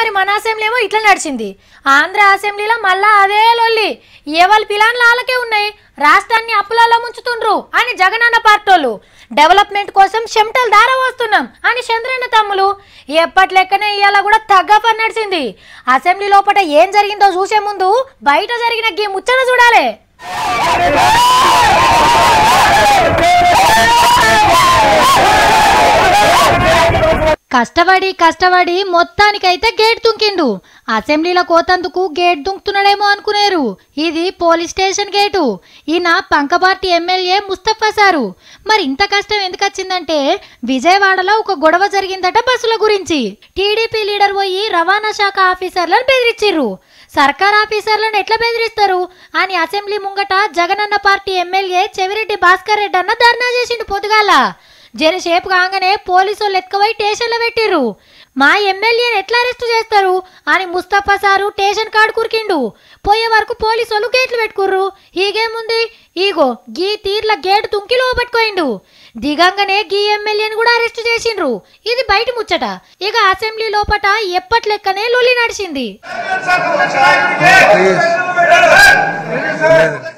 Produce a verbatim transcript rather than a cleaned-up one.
మరి మన అసెంబ్లీ ఏమో ఇట్లా నడిచింది. ఆంధ్ర అసెంబ్లీలో మళ్ళా అదే లొల్లి. ఎవరి పిలాన్లు వాళ్ళకే ఉన్నాయి, రాష్ట్రాన్ని అప్పులలో ముంచుతుండ్రు అని జగనన్న పార్టోళ్ళు, డెవలప్మెంట్ కోసం చెమటలు దార వస్తున్నాం అని చంద్రన్న తమ్ములు. ఎప్పటి లెక్కనే ఇవాళ కూడా తగ్గఫ నడిచింది. అసెంబ్లీ లోపల ఏం జరిగిందో చూసే ముందు బయట జరిగిన గీ ముచ్చట చూడాలి. కష్టపడి కష్టపడి మొత్తానికైతే గేట్ దుంకిండు. అసెంబ్లీలో కోతందుకు గేట్ దుంకుతున్నాడేమో అనుకునేరు. ఇది పోలీస్ స్టేషన్ గేటు. ఈయన పంకపార్టీ ఎమ్మెల్యే ముస్తఫా సారు. మరి ఇంత కష్టం ఎందుకు వచ్చిందంటే విజయవాడలో ఒక గొడవ జరిగిందట బస్సుల గురించి. టీడీపీ లీడర్ పోయి రవాణా శాఖ ఆఫీసర్లను బెదిరించిర్రు. సర్కార్ ఆఫీసర్లను ఎట్లా బెదిరిస్తారు అని అసెంబ్లీ ముంగట జగనన్న పార్టీ ఎమ్మెల్యే చెవిరెడ్డి భాస్కర్ రెడ్డి అన్న ధర్నా చేసిండు పొద్దుగాల. జరసేపు కాగానే పోలీసులు ఎత్తుకుపోయి స్టేషన్లో పెట్టిర్రు. మా ఎమ్మెల్యేని ఎట్లా అరెస్టు చేస్తారు అని ముస్తఫా సారు స్టేషన్ కాడు కురికిండు. పోయే వరకు పోలీసులు గేట్లు పెట్టుకుర్రు. ఈగేముంది, ఈగో గీ తీర్ల గేటు తుంకి లోపట్టుకోయిండు. దిగంగానే గీ ఎమ్మెల్యేని కూడా అరెస్టు చేసిండ్రు. ఇది బయట ముచ్చట. ఇక అసెంబ్లీ లోపట ఎప్పటి లెక్కనే లొల్లి నడిచింది.